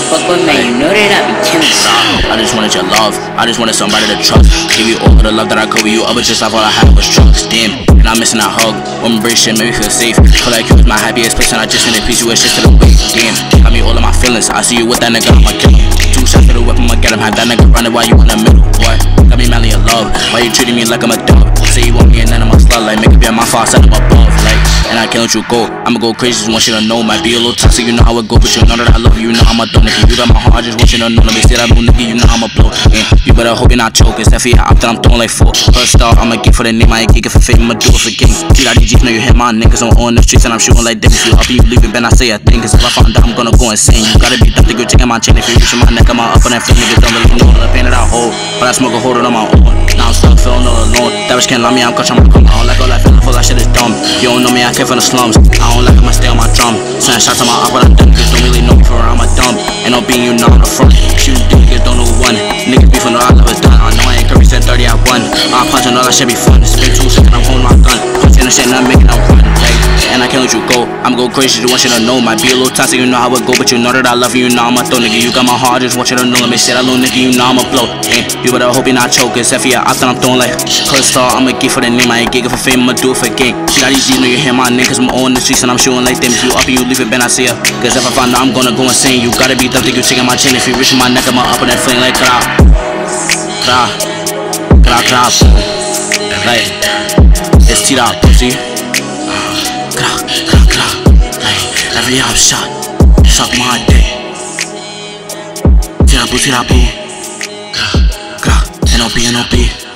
fuck with me, you know that I be killing. I just wanted your love, I just wanted somebody to trust. Give you all of the love that I could with you, but just like all I had was drugs. Damn, and I'm missing that hug. When we break shit, made me feel safe. Feel like you was my happiest place, and I just need a piece of it, just to the way. Damn, got me all of my feelings. I see you with that nigga, I'ma kill him. 2 shots to the whip, I'ma get him. Have that nigga running while you in the middle. What? Got me madly in love. Why you treating me like I'm a dog? Say you want me and then I'm a slut. Like, make it be my fault, set up above. Like, and I can't let you go. I'ma go crazy, just want you to know. Might be a little toxic, you know how it go, but you know that I love you, you know I'm a dumb nigga. You got my heart, just want you to know. Let me say that little nigga, you know I'm a blow. Yeah, you better hope you're not choking. That for your op that I'm throwing like 4. First off, I'ma get for the name, I ain't geeking for fame, I'ma do it for game. Tdxt8litzem, know you hit my niggas, I'm on the streets and I'm shooting like Davis. You up and you leaving, then I say a thing, cause if I find out I'm gonna go insane. You gotta be dumb to go taking my chain. If you reaching my neck, I'm up on that flip, niggas don't really know the pain that I hold. But I smoke a hold it on my own. Now I'm stuck, feeling all alone. That bitch can't love me, I'm clutching my come. I don't like all that feeling, full that shit is dumb. You don't know me, I came from the slums. I don't like I'ma stay on my drum. Sending shots to my up, but I'm done. Niggas don't really know me for real, I'm a dumb. Ain't no being you know on the front. Shoot niggas don't know one. Niggas beef on all I love is done. I know I ain't curry, said 30, I won. I'm punching all that shit be fun. Spin 2 seconds, I'm holding my gun. Punching the shit and I'm making them run. Like, and I can't let you go. I'ma go crazy, just want you to know. Might be a little toxic, you know how it go, but you know that I love you, you know I'm a throw nigga. You got my heart, just want you to know. Let me say that little nigga, you know I'm a blow. You better hope you're not choking. Except for your op that I'm throwing like first off, I'ma get for the name, I ain't gigging for fame, I'ma do it for game. Tdxt8litzem, know you hear my name, cause I'm on the streets and I'm shooting like them. If you up and you leave it, Ben, I see ya. Cause if I find out I'm gonna go insane. You gotta be dumb, think you taking my chin. If you reaching my neck, I'ma up on that flame like gra, gra, gra, gra, boom. Like, it's Tdxt8, pussy. Gra, gra, gra. Like, every hop shot, suck my dick. Tdxt8, boo, Tdxt8, boo. Gra, gra, NOP, NOP.